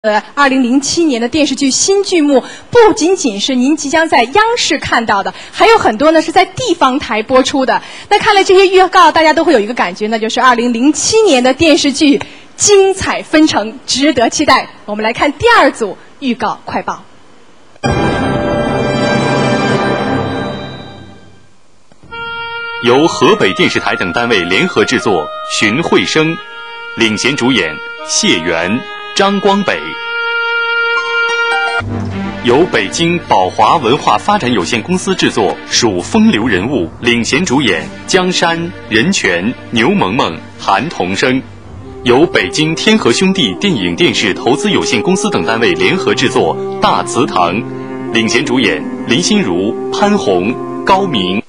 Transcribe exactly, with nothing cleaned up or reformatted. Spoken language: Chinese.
呃，二零零七年的电视剧新剧目不仅仅是您即将在央视看到的，还有很多呢是在地方台播出的。那看了这些预告，大家都会有一个感觉，那就是二零零七年的电视剧精彩纷呈，值得期待。我们来看第二组预告快报。 由河北电视台等单位联合制作，荀慧生领衔主演，谢元、张光北。由北京宝华文化发展有限公司制作，属风流人物，领衔主演江山、任泉、牛萌萌、韩童生。由北京天河兄弟电影电视投资有限公司等单位联合制作，大祠堂，领衔主演林心如、潘虹、高明。